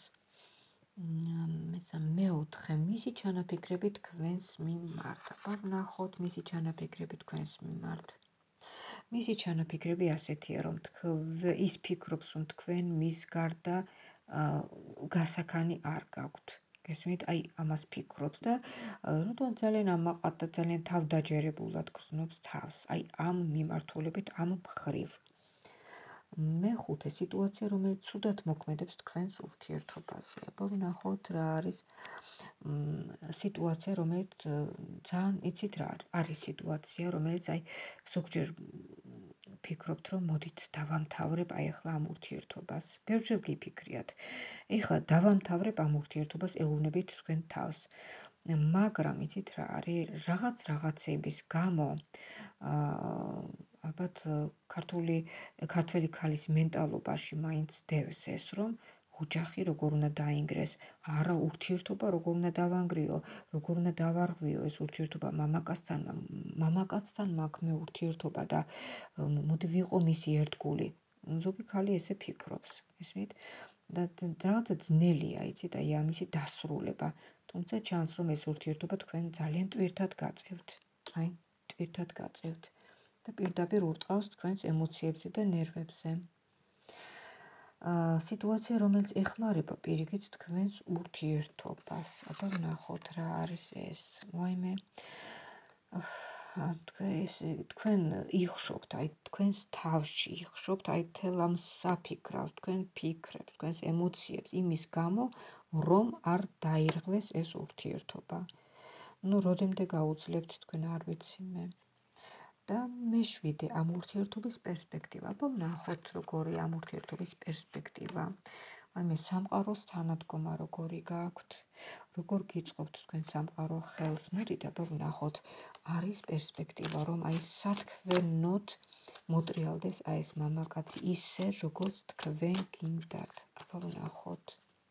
მეოთხე მისი ჩანაფიქრები თქვენს მიმართ. აბა ვნახოთ მისი ჩანაფიქრები თქვენს მიმართ. მისი ჩანაფიქრები ასეთია რომ ის ფიქრობს რომ თქვენ მის გარდა გასაქანი არ გაქვთ. გესმით, აი ამას ფიქრობს და როდან ძალიან ამაყად და ძალიან თავდაჯერებულად გრძნობს თავს, აი ამ მიმართულებით, ამ მხრივ. მეხუთე სიტუაცია, რომელიც ცუდად მოქმედებს თქვენს ურთიერთობაზე. აბა ვნახოთ რა არის სიტუაცია, რომელიც ძალიან იცით რა არის სიტუაცია, რომელიც აი ზოგჯერ ფიქრობთ რომ მოდით დავამთავრებ აი ახლა ამ ურთიერთობას. ბევრჯერ გიფიქრიათ. ეხლა დავამთავრებ ამ ურთიერთობას, ელოვნებით თქვენ თავს. მაგრამ იცით რა არის რაღაც რაღაცების გამო ალბათ ქართული ქართველი ქალის მენტალობაში მაინც დევს ეს რომ ოჯახი როგორ უნდა დაინგრეს, არა ურთიერთობა როგორ უნდა დავანგრიო, როგორ უნდა დავარღვიო ეს ურთიერთობა მამაკაცთან, მამაკაცთან მაქვს მე ურთიერთობა და მოდი ვიყო მისი ერთგული. ზოგი ქალი ესე ფიქრობს, ისმით? და რაღაცა ძნელია, იცით, აი ამისი დასრულება. თუმცა ჩანს რომ ეს ურთიერთობა თქვენ ძალიან ტვირთად გაწევთ. აი, ტვირთად გაწევთ და პირდაპირ ურტყავს თქვენს ემოციებზე და ნერვებზე. სიტუაცია, რომელიც ეხმარება პირიქით თქვენს ურთიერთობას. აბა ვნახოთ რა არის ეს. ვაიმე. თქვენ იხშობთ, აი თქვენს თავში იხშობთ, აი თელ ამ საფიქრავს, თქვენ ფიქრებს, თქვენს ემოციებს იმის გამო, რომ არ დაირღვეს ეს ურთიერთობა. ნუ როდემდე გაუძლებთ თქვენ არ ვიცი მე. და მეშვიდე ამ ურთიერთობის პერსპექტივა. აბა ვნახოთ როგორი ამ ურთიერთობის პერსპექტივა. აი მე სამყაროს თანადგომა როგორი გაქვთ, როგორ გიწყობთ თქვენ სამყარო ხელს. მოდით აბა ვნახოთ არის პერსპექტივა რომ აი სათქვენოდ მოტრიალდეს აი ეს მამაკაცი ისე როგორც თქვენ გინდათ. აბა ვნახოთ.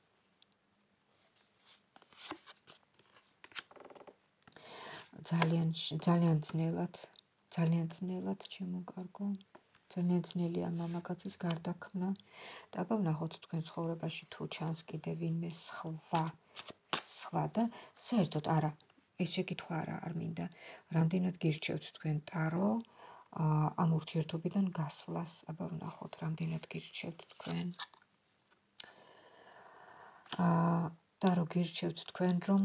ძალიან ძალიან ძნელად ძალიან ძნელად შემოკარგო. ძალიან ძნელია მამაკაცის გარდაქმნა. და აბა ვნახოთ თქვენ ცხოვრებაში თუ ჩანს კიდე ვინმე სხვა სხვა და საერთოდ არა, ეს შეკითხვა არა არ მინდა. რამდენად გირჩევთ თქვენ ტარო ამ ურთიერთობიდან გასვლას. აბა ვნახოთ რამდენად გირჩევთ თქვენ. ტარო გირჩევთ თქვენ რომ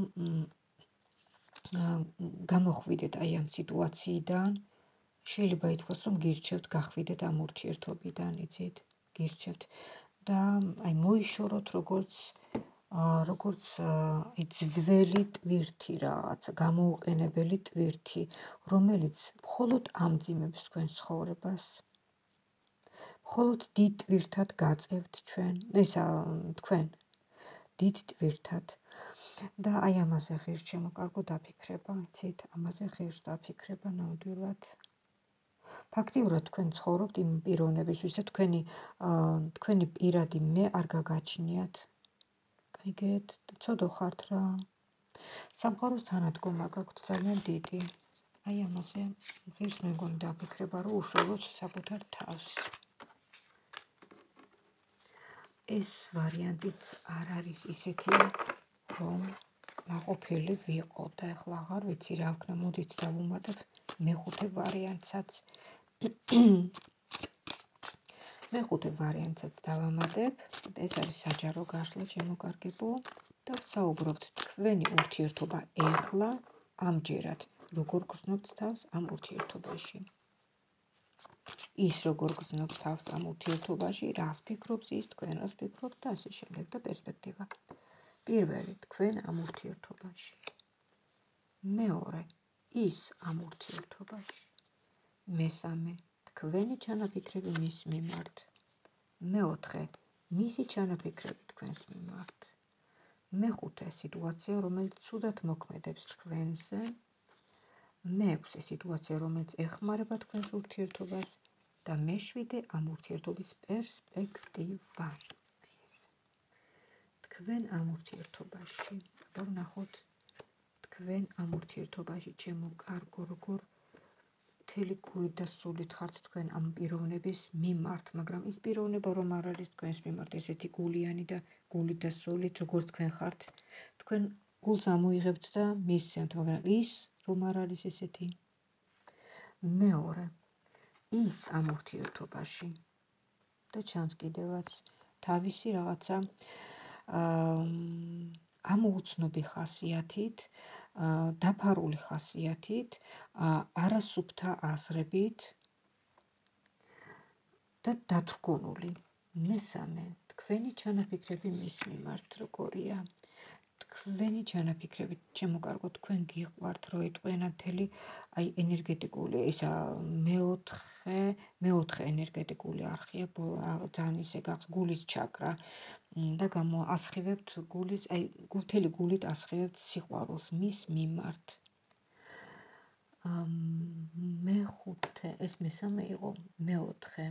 გამოხვიდეთ აი ამ სიტუაციიდან. შეიძლება ითქვას რომ გირჩევთ გახვიდეთ ამ ურთიერთობიდან, იცით? გირჩევთ და აი მოიშოროთ როგორც როგორც ძველი ტვირთი რაღაცა, გამოუყენებელი ტვირთი, რომელიც მხოლოდ ამძიმებს თქვენ ცხოვრებას. მხოლოდ დიდ ტვირთად გაწევთ ჩვენ, ესა თქვენ დიდ ტვირთად. და აი ამაზე ღირს შემოკარგო დაფიქრება, იცით? ამაზე ღირს დაფიქრება ნამდვილად. ფაქტიურად თქვენ ცხოვრობთ იმ პიროვნების, ვისაც თქვენი თქვენი პირადი მე არ გაგაჩნიათ. გაიგეთ? ცოდო ხართ რა. სამყაროს თანადგომა გაქვთ ძალიან დიდი. აი ამაზე ღირს მეგონი დაფიქრება, რომ უშველოთ საკუთარ თავს. ეს ვარიანტიც არ არის ისეთი, რომ კმაყოფილი ვიყო და ეხლა აღარ ვიცი რა ვქნა, მოდით დავუმატებ მეხუთე ვარიანტსაც. მეხუთე ვარიანტსაც დავამატებ. ეს არის საჯარო გაშლა შემოკარგებო და ვსაუბრობთ თქვენი ურთიერთობა ეხლა ამჯერად როგორ გრძნობთ თავს ამ ურთიერთობაში. ის როგორ გრძნობს თავს ამ ურთიერთობაში, რას ფიქრობს ის, თქვენ რას ფიქრობთ და ასე შემდეგ და პერსპექტივა. პირველი, თქვენ ამ ურთიერთობაში. მეორე, ის ამ ურთიერთობაში. მესამე, თქვენი ჩანაფიქრები მის მიმართ. მეოთხე, მისი ჩანაფიქრები თქვენს მიმართ. მეხუთე, სიტუაცია, რომელიც ცუდად მოქმედებს თქვენზე. მეექვსე, სიტუაცია, რომელიც ეხმარება თქვენს ურთიერთობას და მეშვიდე, ამ ურთიერთობის პერსპექტივა. თქვენ ამ ურთიერთობაში, ვნახოთ, თქვენ ამ ურთიერთობაში, ჩემო კარგო, როგორ მთელი გულით და სულით ხართ თქვენ ამ პიროვნების მიმართ, მაგრამ ის პიროვნება რომ არ არის თქვენს მიმართ ესეთი გულიანი და გულით და სულით, როგორც თქვენ ხართ, თქვენ გულს ამოიღებთ და მისცემთ, მაგრამ ის რომ არ არის ესეთი. მეორე, ის ამ ურთიერთობაში და ჩანს კიდევაც თავისი რაღაცა ამოუცნობი ხასიათით, დაფარული ხასიათით, არასუფთა აზრებით და დათრგუნული. მესამე, თქვენი ჩანაფიქრები მის მიმართ როგორია? თქვენი ჩანაფიქრები, ჩემო კარგო, თქვენ გიყვართ, რომ ეტყვიანა მთელი აი ენერგეტიკული, ისა მეოთხე, მეოთხე ენერგეტიკული არხია, ძალიან ისე გახს გულის ჩაკრა და გამოასხივებთ გულის, აი მთელი გულით ასხივებთ სიყვარულს მის მიმართ. მეხუთე, ეს მესამე იყო, მეოთხე.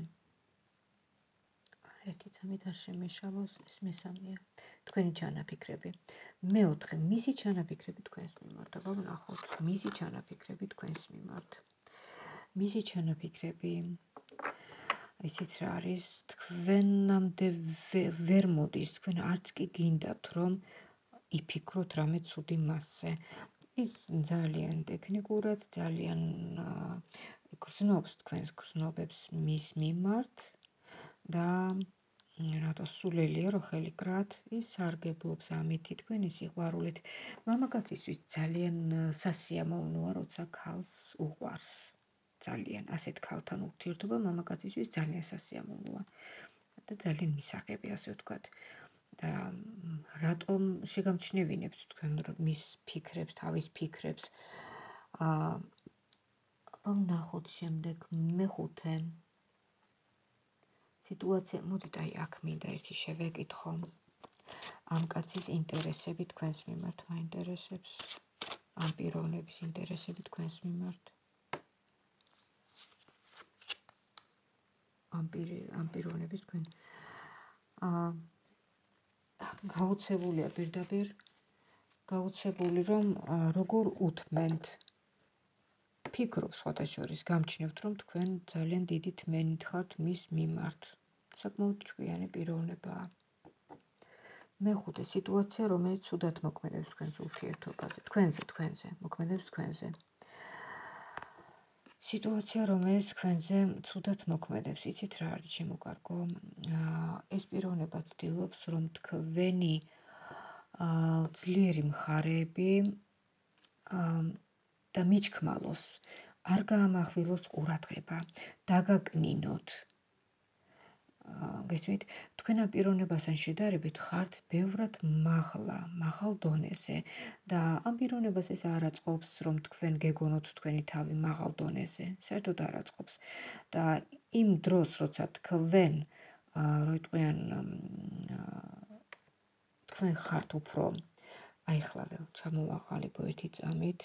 ერთი წამით არ შემეშალოს, ეს მესამეა. თქვენი ჩანაფიქრები. მეოთხე, მისი ჩანაფიქრები თქვენს მიმართ. აბა ვნახოთ, მისი ჩანაფიქრები თქვენს მიმართ. მისი ჩანაფიქრები, ისიც რა არის, თქვენამდე ვერ მოდის, თქვენ არც კი გინდათ, რომ იფიქროთ რამე ცუდი მასზე. ის ძალიან ტექნიკურად, ძალიან გრძნობს თქვენს გრძნობებს მის მიმართ და რატო სულელია, რომ ხელიკრად ის სარგებლობს ამითი თქვენი სიყვარულით. მამაკაცისთვის ძალიან სასიამოვნოა, როცა ქალს უყვარს. ძალიან ასეთ ქალთან ურთიერთობა მამაკაცისთვის ძალიან სასიამოვნოა და ძალიან მისაღები, ასე ვთქვათ. და რატომ შეგამჩნევინებთ თქვენ მის ფიქრებს, თავის ფიქრებს? აა ვნახოთ შემდეგ, მეხუთე. სიტუაცია, მოდით აი აქ მინდა ერთი შევეკითხო. ამ კაცის ინტერესები თქვენს მიმართ მაინტერესებს. ამ პიროვნების ინტერესები თქვენს მიმართ. ამ პიროვნების თქვენ აა გაუცებულია პირდაპირ, გაუცებული რომ როგორ უთმენთ. ფიქრობ სხვათა შორის, გამჩნევთ რომ თქვენ ძალიან დიდი თმენით ხართ მის მიმართ. საკმაოდ ჭკვიანი პიროვნებაა. მეხუთე, სიტუაცია, რომელიც ცუდად მოქმედებს თქვენს ურთიერთობაზე, თქვენზე, თქვენზე, მოქმედებს თქვენზე. სიტუაცია, რომელიც თქვენზე ცუდად მოქმედებს, იცით რა არის, ჩემო კარგო? ეს პიროვნება ცდილობს, რომ თქვენი ძლიერი მხარეები და მიჩქმალოს, არ გაამახვილოს ყურადღება, დაგაკნინოთ. გესმით, თქვენ ამ პიროვნებასთან შედარებით ხართ ბევრად მაღლა, მაღალ დონეზე და ამ პიროვნებას ეს არ აწყობს, რომ თქვენ გეგონოთ თქვენი თავი მაღალ დონეზე, საერთოდ არ აწყობს. და იმ დროს, როცა თქვენ, რო იტყვიან, თქვენ ხართ უფრო, აი ხლავე, ჩამოვაყალიბო ერთი წამით.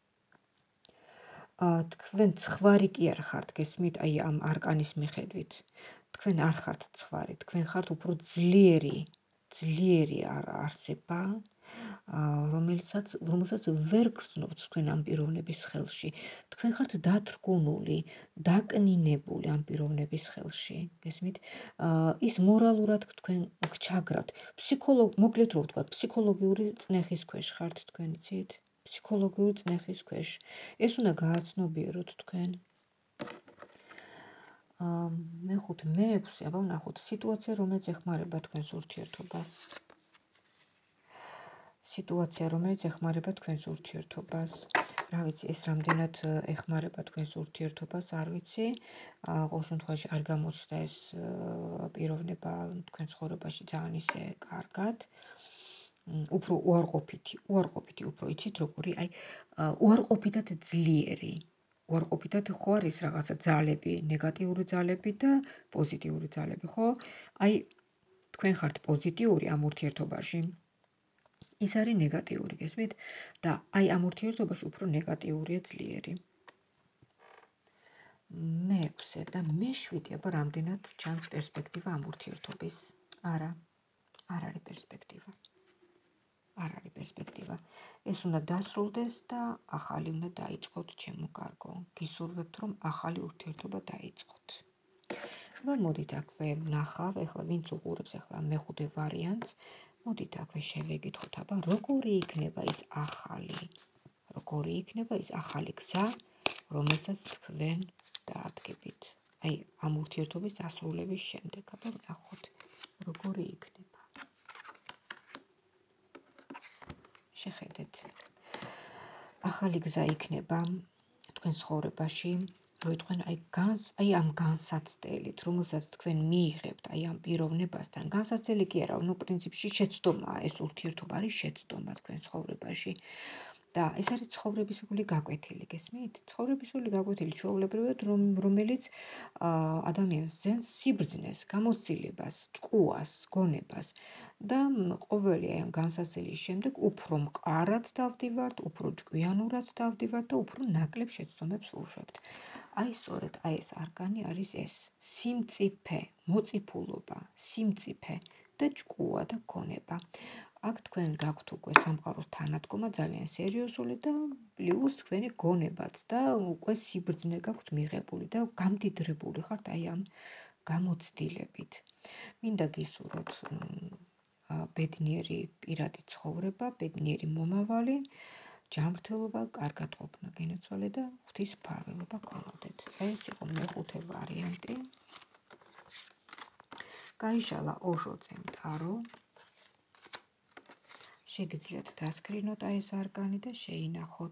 თქვენ ცხვარი კი არ ხართ, გესმით, აი ამ არკანის მიხედვით. თქვენ არ ხართ ცხვარი, თქვენ ხართ უფრო ძლიერი, ძლიერი არსება, რომელსაც, რომელსაც ვერ გრძნობთ თქვენ ამ პიროვნების ხელში. თქვენ ხართ დათრგუნული, დაკნინებული ამ პიროვნების ხელში, გესმით? ის მორალურად თქვენ გჩაგრავთ. ფსიქოლოგ, მოკლედ რო ვთქვათ, ფსიქოლოგიური წნეხის ქვეშ ხართ თქვენ, იცით? ფსიქოლოგიური წნეხის ქვეშ. ეს უნდა გააცნობიეროთ თქვენ. მეხუთე, მეექვსე, აბა ვნახოთ, სიტუაცია, რომელიც ეხმარება თქვენს ურთიერთობას. სიტუაცია, რომელიც ეხმარება თქვენს ურთიერთობას. რა ვიცი, ეს რამდენად ეხმარება თქვენს ურთიერთობას, არ ვიცი. ყოველ შემთხვევაში არ გამოჩნდა ეს პიროვნება თქვენ ცხოვრებაში ძალიან ისე კარგად. უფრო უარყოფითი, უარყოფითი უფრო იცით როგორი, აი უარყოფითად ძლიერი. უარყოფითად ხო არის რაღაცა ძალები, ნეგატიური ძალები და პოზიტიური ძალები, ხო? აი თქვენ ხართ პოზიტიური ამ ურთიერთობაში. ის არის ნეგატიური, გესმით? და აი ამ ურთიერთობაში უფრო ნეგატიურია ძლიერი. მეექვსე და მეშვიდე, აბა რამდენად ჩანს პერსპექტივა ამ ურთიერთობის? არა, არ არის პერსპექტივა. არ არის პერსპექტივა. ეს უნდა დასრულდეს და ახალი უნდა დაიწყოთ, ჩემო კარგო. გისურვებთ, რომ ახალი ურთიერთობა დაიწყოთ. აბა მოდით აქვე ვნახავ, ეხლა ვინც უყურებს ეხლა მეხუთე ვარიანტს, მოდით აქვე შევეკითხოთ, აბა როგორი იქნება ის ახალი, როგორი იქნება ის ახალი გზა, რომელსაც თქვენ დაადგებით. აი, ამ ურთიერთობის დასრულების შემდეგ, აბა ვნახოთ, როგორი იქნება. შეხედეთ. ახალი გზა იქნება თქვენ ცხოვრებაში, როიტყვენ აი განს, აი ამ განსაცდელით, რომელსაც თქვენ მიიღებთ, აი ამ პიროვნებასთან, განსაცდელი კი არა, ნუ პრინციპში შეცდომაა, ეს ურთიერთობა არის შეცდომა თქვენ ცხოვრებაში. და ეს არის ცხოვრებისული გაკვეთილი, გესმით? ცხოვრებისული გაკვეთილი ჩვეულებრივად, რომელიც ადამიანს ძენს სიბრძნეს, გამოცდილებას, ჭკუას, გონებას და ყოველი ამ განსაცდელის შემდეგ უფრო მყარად დავდივართ, უფრო ჭკვიანურად დავდივართ და უფრო ნაკლებ შეცდომებს ვუშვებთ. აი სწორედ აი ეს არკანი არის ეს სიმწიფე, მოწიფულობა, სიმწიფე და ჭკუა და გონება. აქ თქვენ გაქვთ უკვე სამყაროს თანადგომა ძალიან სერიოზული და პლუს თქვენი გონებაც და უკვე სიბრძნე გაქვთ მიღებული და გამდიდრებული ხართ აი ამ გამოცდილებით. მინდა გისურვოთ ბედნიერი პირადი ცხოვრება, ბედნიერი მომავალი, ჯანმრთელობა, კარგად ყოფნა გენოცვალე და ღვთის მფარველობა გქონოდეთ. ეს იყო მეხუთე ვარიანტი. გაიშალა ოჟოძემ ტარო. შეგიძლიათ დასკრინოთ აი ეს არკანი და შეინახოთ.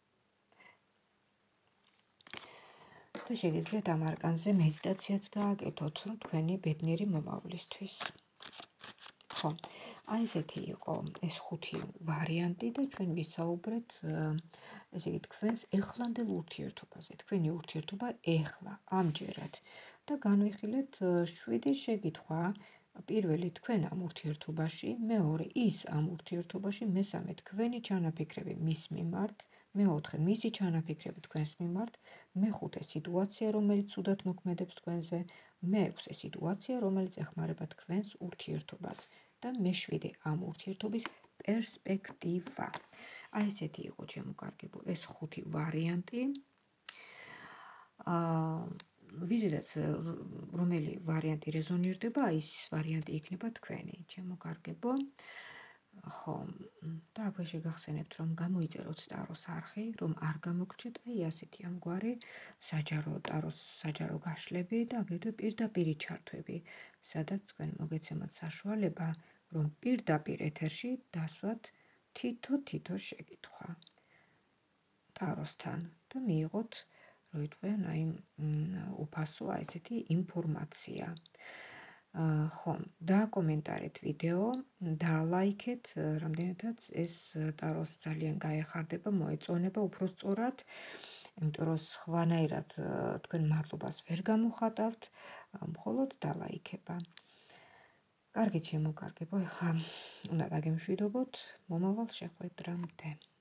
და შეგიძლიათ ამ არკანზე მედიტაციაც გააკეთოთ, რომ თქვენი ბედნიერი მომავლისთვის. ხო, აი ესეთი იყო ეს ხუთი ვარიანტი და ჩვენ ვისაუბრეთ ესე იგი თქვენს ეხლანდელ ურთიერთობაზე. თქვენი ურთიერთობა ეხლა, ამჯერად და განვიხილეთ შვიდი შეკითხვა. პირველი თქვენ ამ ურთიერთობაში, მეორე ის ამ ურთიერთობაში, მესამე თქვენი ჩანაფიქრები მის მიმართ, მეოთხე მისი ჩანაფიქრები თქვენს მიმართ, მეხუთე სიტუაცია, რომელიც ცუდად მოქმედებს თქვენზე, მეექვსე სიტუაცია, რომელიც ეხმარება თქვენს ურთიერთობას და მეშვიდე ამ ურთიერთობის პერსპექტივა. აი ესეთი იყო ჩემო კარგებო ეს ხუთი ვარიანტი. აა ვიზედაც რომელი ვარიანტი რეზონირდება, ის ვარიანტი იქნება თქვენი, ჩემო კარგებო. ხო, და აქვე შეგახსენებთ, რომ გამოიწეროთ ტაროს არხი, რომ არ გამოგრჩეთ აი ასეთი ამგვარი საჯარო ტაროს საჯარო გაშლები და აგრეთვე პირდაპირი ჩართვები, სადაც თქვენ მოგეცემათ საშუალება, რომ პირდაპირ ეთერში დასვათ თითო-თითო შეკითხვა ტაროსთან და მიიღოთ როიტყვიან აი უფასო აი ესეთი ინფორმაცია. ხო, დააკომენტარეთ ვიდეო, დაალაიქეთ, რამდენადაც ეს ტაროს ძალიან გაეხარდება, მოეწონება უფრო სწორად, იმიტომ რომ სხვანაირად თქვენ მადლობას ვერ გამოხატავთ, მხოლოდ დალაიქება. კარგი ჩემო კარგებო, ეხლა უნდა დაგემშვიდობოთ, მომავალ შეხვედრამდე.